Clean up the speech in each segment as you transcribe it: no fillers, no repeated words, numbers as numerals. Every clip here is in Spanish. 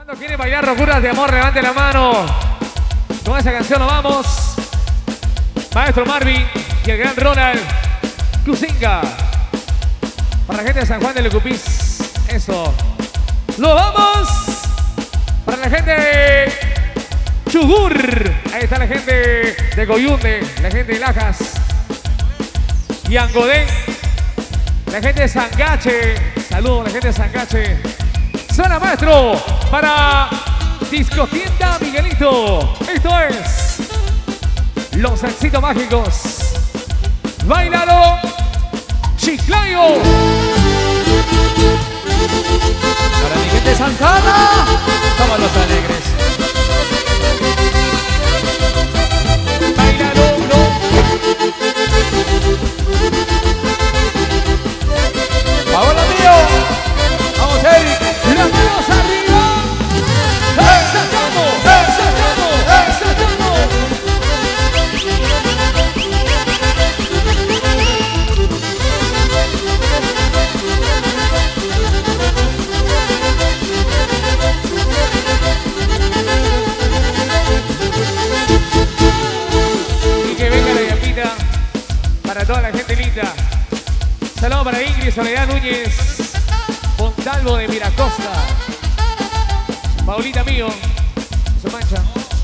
Cuando quieren bailar locuras de amor, levante la mano. Con esa canción nos vamos. Maestro Marvin y el gran Ronald Cusinga. Para la gente de San Juan de Lecupís. Eso. ¡Nos vamos! Para la gente de Chugur. Ahí está la gente de Coyunde, la gente de Lajas y Angodén. La gente de Sangache. Saludos a la gente de Sangache. Suena, maestro, para Discotienda Miguelito. Esto es Los Éxitos Mágicos. ¡Báilalo, Chiclayo! Para mi gente de Santana, somos los alegres. ¡Báilalo, no! ¡Ahora mío! ¡Vamos, Eric! ¡Las manos arriba! ¡Sacamos! ¡Sacamos! ¡Sacamos! Y que venga la llapita para toda la gente linda. Saludos para Ingrid Soledad Núñez, Montalvo de Miracosta, Paulita mío, se mancha.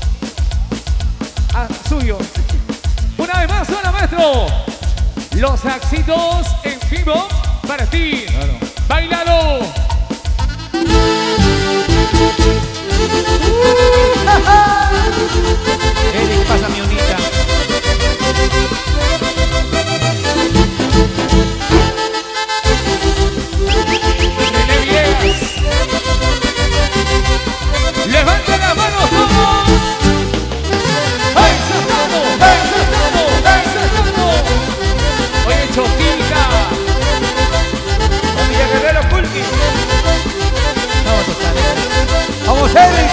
Ah, suyo. Una vez más, suena, maestro. Los éxitos en vivo para ti. Claro. ¡Báilalo! Eric, pasa mi unita. ¡Levanten las manos todos! ¡Ahí saltamos! ¡Ahí saltamos! ¡Ahí saltamos! Oye, Choquita. Familia Guerrero Pulqui. Vamos a salir. ¡Vamos, Eric!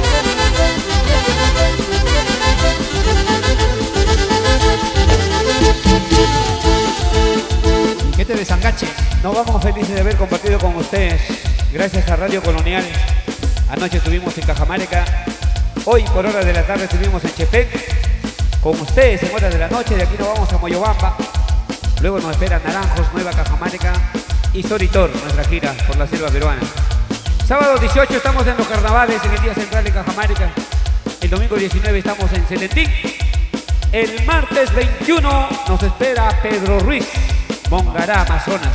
Mi gente de Sangache. Nos vamos felices de haber compartido con ustedes. Gracias a Radio Colonial. Anoche estuvimos en Cajamarca. Hoy por horas de la tarde estuvimos en Chepén. Con ustedes en horas de la noche. De aquí nos vamos a Moyobamba. Luego nos espera Naranjos, Nueva Cajamarca y Soritor, nuestra gira por la selva peruana. Sábado 18 estamos en los carnavales en el día central de Cajamarca. El domingo 19 estamos en Celentín. El martes 21 nos espera Pedro Ruiz, Mongará, Amazonas.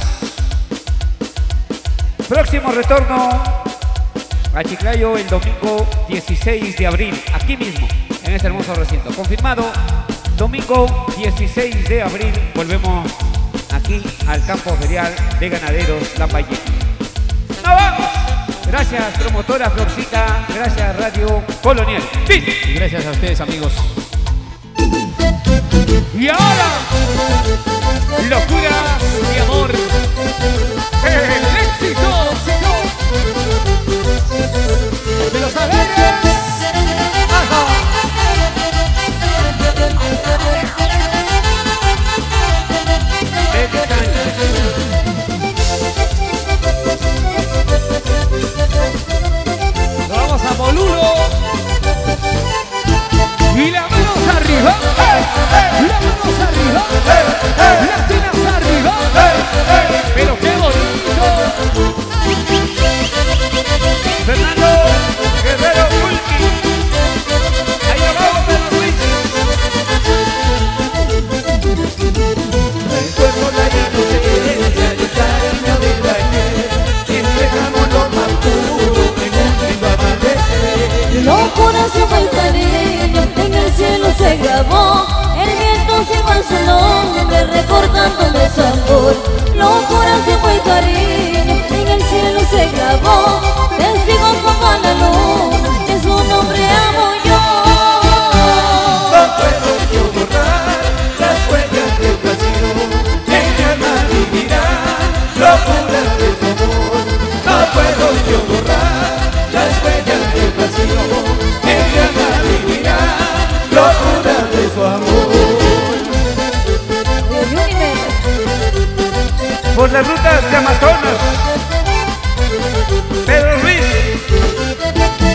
Próximo retorno a Chiclayo el domingo 16 de abril, aquí mismo, en este hermoso recinto. Confirmado, domingo 16 de abril, volvemos aquí al campo ferial de ganaderos Lambayeque. ¡Nos vamos! Gracias, promotora Florcita, gracias, Radio Colonial. ¡Fin! Y gracias a ustedes, amigos. Y ahora, locuras de amor. El éxito, señor. De los alegres. ¡Ajá! Nos vamos a Molulo. Y las manos arriba. Las manos arriba. Las tenas arriba. Pero qué bonito. Fernando Guerrero Pulqui. Ahí nos vamos, Pedro Ruiz. Recuerdo la inocencia y el cariño del ayer. Entregamos lo más puro en un lindo amanecer. Locura se fue el cariño, en el cielo se grabó. El viento se fue su nombre, recordándome su amor. Locura se fue el cariño, en el cielo se grabó. Testigos como la luna, que su nombre amo yo. No puedo yo borrar las huellas de pasión. En mi alma vivirán locuras de su amor. No puedo yo borrar las huellas de pasión. En mi alma vivirán locuras de su amor. Por las rutas de Amazonas, Pedro Ruiz.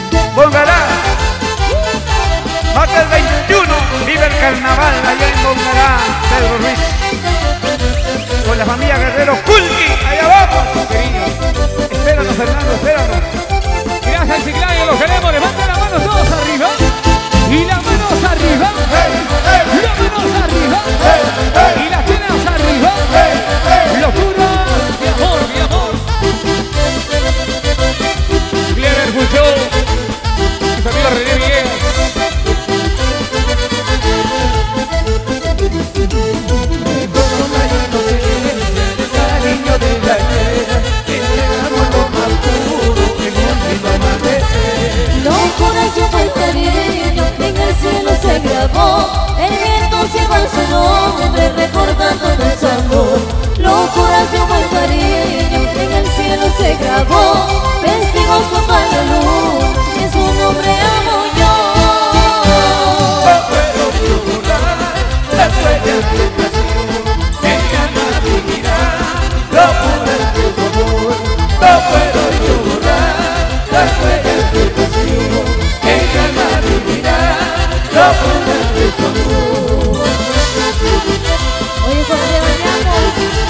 familia Guerrero Kulki. Allá vamos, queridos. Espéranos, Fernando, espéranos. Gracias, Chiclayo, los queremos. Levanten las manos todos arriba. Y las manos arriba. Las manos arriba. Y las piernas arriba. Locura de amor, mi amor. Clever Fuchó. Mis amigos René Villegas. Cariño de la tierra, entregamos lo más puro en un lindo amanecer. Locura se fue el cariño, en el cielo se grabó. El viento lleva su nombre, recordando nuestro amor. Locura se fue el cariño, en el cielo se grabó. Vestimos con la luz, en su nombre amo yo. No puedo yo borrar las huellas de pasión. Ella no vivirá locura de su amor. No puedo yo borrar las huellas de pasión. Ella no vivirá locura de su amor. Oye, José, bailamos.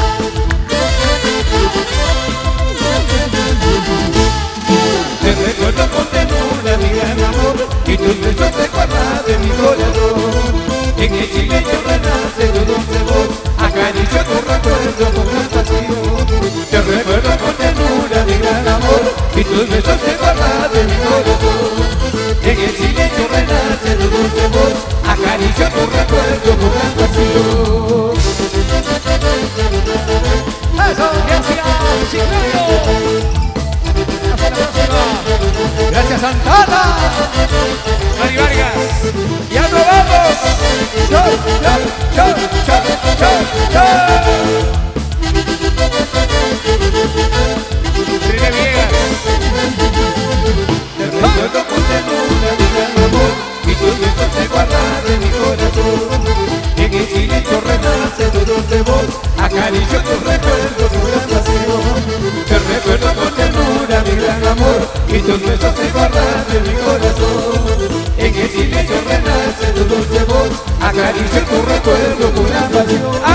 Te recuerdo con ternura mi gran amor y tus besos se guardan de mi corazón. En el silencio renace tu dulce voz, acaricio tu recuerdo con gran pasión. Te recuerdo con ternura mi gran amor y tus besos se guardan de mi corazón. En el silencio renace tu dulce voz, acaricio tu recuerdo con gran pasión. Eso, gracias, Chiclayo. Hasta la próxima. Gracias, Santana. Mari Vargas. ¡Ya nos vamos! ¡Chau, chau, chau, chau, chau, chau! René Villegas. Te recuerdo con ternura mi gran amor y tus besos se guardan de mi corazón. En el silencio renace tu dulce voz, acaricio tu recuerdo con gran pasión. Te recuerdo con ternura mi gran amor y tus besos se guardan de mi corazón. En el silencio renace tu dulce voz, acaricio tu recuerdo con gran pasión.